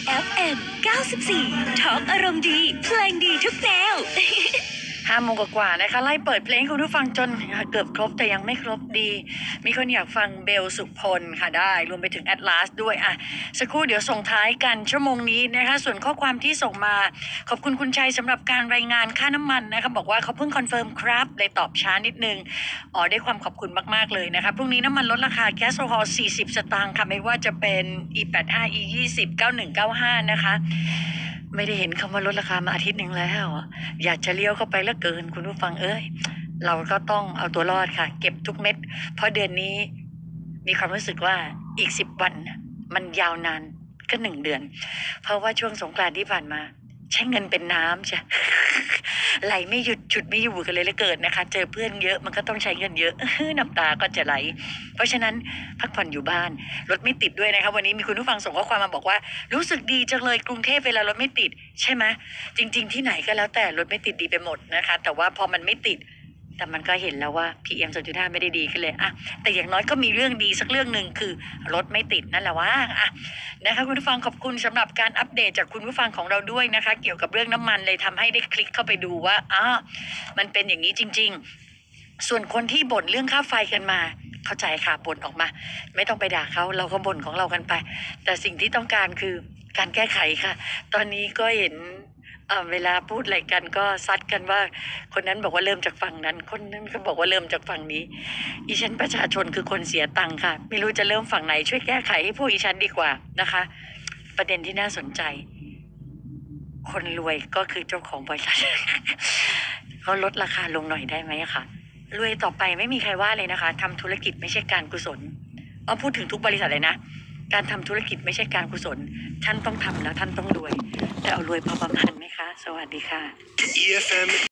FM 94 Talk อารมณ์ดีเพลงดีทุกแนว 5 โมงกว่านะคะไล่เปิดเพลงคุณผู้ฟังจนเกือบครบแต่ยังไม่ครบดีมีคนอยากฟังเบลสุพลค่ะได้รวมไปถึงแอตลาสด้วยอ่ะสักครู่เดี๋ยวส่งท้ายกันชั่วโมงนี้นะคะส่วนข้อความที่ส่งมาขอบคุณคุณชัยสำหรับการรายงานค่าน้ำมันนะคะบอกว่าเขาเพิ่งคอนเฟิร์มครับเลยตอบช้านิดนึงด้วยความขอบคุณมากๆเลยนะคะพรุ่งนี้น้ำมันลดราคาแก๊สโซฮอล40 สตางค์ค่ะไม่ว่าจะเป็น E85 E20 9195นะคะไม่ได้เห็นคำว่าลดราคามาอาทิตย์หนึ่งแล้วอยากจะเลี้ยวเข้าไปเหลือเกินคุณผู้ฟังเราก็ต้องเอาตัวรอดค่ะเก็บทุกเม็ดเพราะเดือนนี้มีความรู้สึกว่าอีก10 วันมันยาวนานก็1 เดือนเพราะว่าช่วงสงกรานต์ที่ผ่านมาใช้เงินเป็นน้ำใช่ ไหลไม่หยุดฉุดไม่อยู่กันเลยเหลือเกินนะคะเจอเพื่อนเยอะมันก็ต้องใช้เงินเยอะ น้ำตาก็จะไหลเพราะฉะนั้นพักผ่อนอยู่บ้านรถไม่ติดด้วยนะคะวันนี้มีคุณผู้ฟังส่งข้อความมาบอกว่ารู้สึกดีจังเลยกรุงเทพเวลารถไม่ติดใช่ไหมจริงๆที่ไหนก็แล้วแต่รถไม่ติดดีไปหมดนะคะแต่ว่าพอมันไม่ติดแต่มันก็เห็นแล้วว่า PM 2.5 ไม่ได้ดีขึ้นเลยอะแต่อย่างน้อยก็มีเรื่องดีสักเรื่องหนึ่งคือรถไม่ติดนั่นแหละว่าอะนะคะคุณผู้ฟังขอบคุณสำหรับการอัปเดตจากคุณผู้ฟังของเราด้วยนะคะเกี่ยวกับเรื่องน้ำมันเลยทำให้ได้คลิกเข้าไปดูว่ามันเป็นอย่างนี้จริงๆส่วนคนที่บ่นเรื่องค่าไฟกันมาเข้าใจค่ะบ่นออกมาไม่ต้องไปด่าเขาเราก็บ่นของเรากันไปแต่สิ่งที่ต้องการคือการแก้ไขค่ะตอนนี้ก็เห็นเวลาพูดอะไรกันก็ซัดกันว่าคนนั้นบอกว่าเริ่มจากฝั่งนั้นคนนั้นก็บอกว่าเริ่มจากฝั่งนี้อีฉันประชาชนคือคนเสียตังค่ะไม่รู้จะเริ่มฝั่งไหนช่วยแก้ไขให้พวกอีฉันดีกว่านะคะประเด็นที่น่าสนใจคนรวยก็คือเจ้าของบริษัท เขาลดราคาลงหน่อยได้ไหมคะรวยต่อไปไม่มีใครว่าเลยนะคะทำธุรกิจไม่ใช่การกุศลพูดถึงทุกบริษัทเลยนะการทำธุรกิจไม่ใช่การกุศลท่านต้องทำแล้วท่านต้องรวยแต่เอารวยพอประมาณไหมคะสวัสดีค่ะ EFM